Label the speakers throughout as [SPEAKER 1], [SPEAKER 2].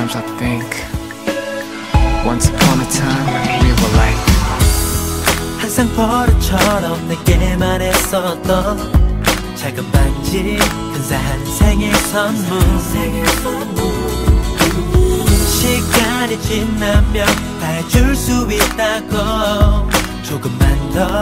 [SPEAKER 1] Sometimes I think once upon a time we were like
[SPEAKER 2] 항상 버릇처럼 내게만 했었던 작은 반지 근사한 생일 선물 시간이 지나면 다 해줄 수 있다고 조금만 더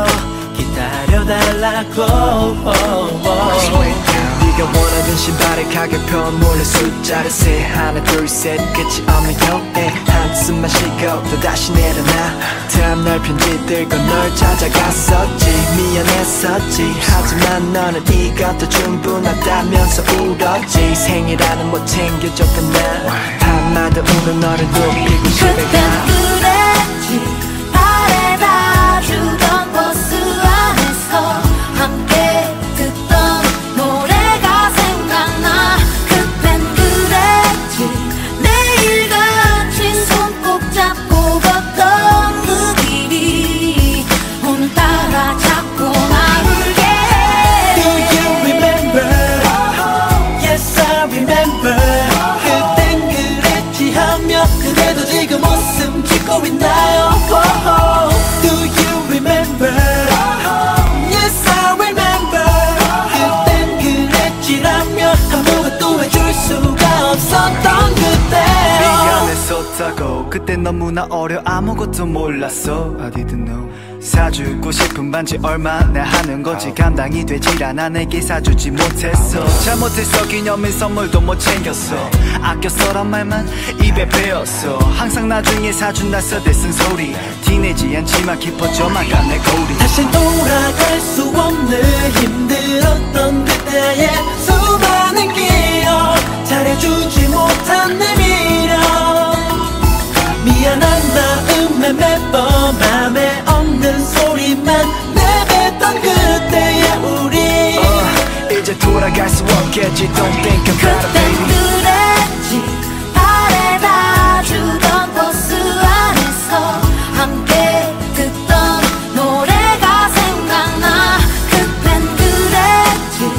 [SPEAKER 2] 기다려달라고 네가 원하던 신발의 가격표 몰래 숫자를 세 하나 둘 셋 끝이 없는 여행 한숨만 쉬고 또다시 내려놔 다음날 편지 들고 널 찾아갔었지 미안했었지 하지만 너는 이것도 충분하다면서 울었지 생일하는 못 챙겨줬던 나 밤마다 우는 너를 눕히고 집에 가
[SPEAKER 3] 그랬지 바래다 주던 버스 안에서 함께 듣던 노래가 생각나 그땐 그랬지 매일같이 손 꼭 잡고 걷던 그 길이 오늘따라 자꾸 나 울게 해
[SPEAKER 2] Do you remember? Yes I remember 그땐 그랬지 하며 그대도 지금 웃음 짓고 있나요? Do you remember? Yes I remember 그땐 그랬지라며 아무것도 해줄 수가 없었던 그때요
[SPEAKER 4] 미안했었다고 그때 너무나 어려 아무것도 몰랐어 I didn't know 사주고 싶은 반지 얼마나 하는 거지 감당이 되질 않아 내게 사주지 못했어 잘못했어 기념일 선물도 못 챙겼어 아껴 써란 말만 입에 배웠어 항상 나중에 사준다 써대 쓴 소리 티내지 않지만 깊어져만 가 내 거울이
[SPEAKER 2] 다신 돌아갈 수 없는 힘들었던 그때의 수많은 기억 잘해주지 못한 내 미련 미안한 마음에 매번 맘에 없는 소리만 내뱉던 그때의 우리
[SPEAKER 4] 이제 돌아갈 수 없겠지 Don't think about it baby
[SPEAKER 3] 그랬지 바래다 주던 버스 안에서 함께 듣던 노래가 생각나 그땐 그랬지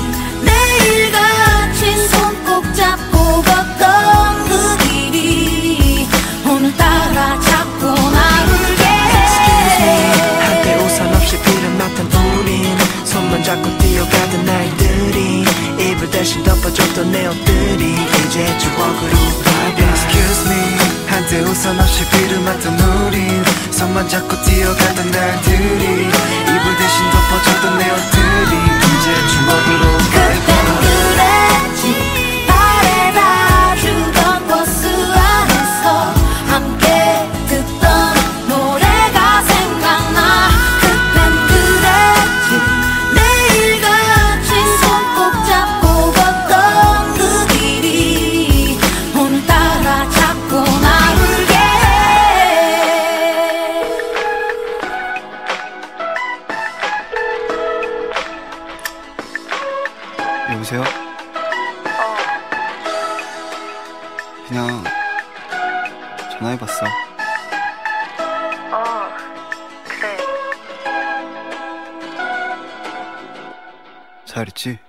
[SPEAKER 3] 매일같이 손 꼭 잡고 걷던 그 길이 오늘따라 자꾸 나 울게 해
[SPEAKER 2] 한때 우산 없이 비를 맞던 우린 손만 잡고 뛰어가던 날들이 이불 대신 덮어줬던 내 옷들이 이제 추억으로
[SPEAKER 4] Excuse me 한때 우산 없이 비를 맞던 우린 손만 잡고 뛰어가던 날들이 이불 대신 덮어줬던 내 옷들이 이제 추억으로
[SPEAKER 3] 그땐 그랬지 바래다 주던 버스 안에서 함께 듣던 노래가 생각나 그땐 그랬지 매일같이 손 꼭 잡고 걷던 그 길이 오늘따라 자꾸 나 울게 해
[SPEAKER 4] 여보세요? 그냥 전화해봤어
[SPEAKER 5] 그래.
[SPEAKER 4] 잘 있지?